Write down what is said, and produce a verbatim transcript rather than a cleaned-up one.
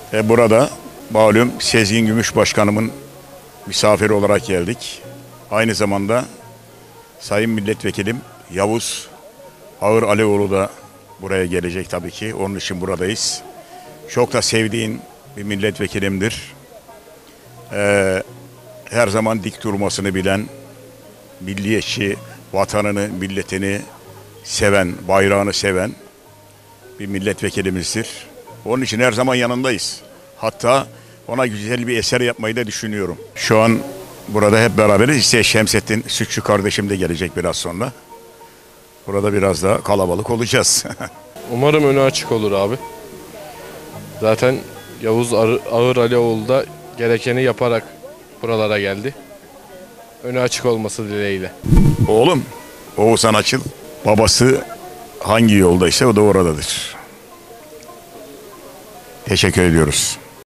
Ve burada malum Sezgin Gümüş Başkanımın misafiri olarak geldik. Aynı zamanda Sayın Milletvekilim Yavuz Ağır Alioğlu da buraya gelecek tabii ki. Onun için buradayız. Çok da sevdiğin bir milletvekilimdir. Ee, her zaman dik durmasını bilen, milliyetçi, vatanını, milletini seven, bayrağını seven bir milletvekilimizdir. Onun için her zaman yanındayız. Hatta ona güzel bir eser yapmayı da düşünüyorum. Şu an burada hep beraberiz. İşte Şemsettin Sütçü kardeşim de gelecek biraz sonra. Burada biraz daha kalabalık olacağız. Umarım önü açık olur abi. Zaten Yavuz Ağır Alioğlu da gerekeni yaparak buralara geldi. Önü açık olması dileğiyle. Oğlum Oğuzhan Açıl, babası hangi yoldaysa o da oradadır. Teşekkür ediyoruz.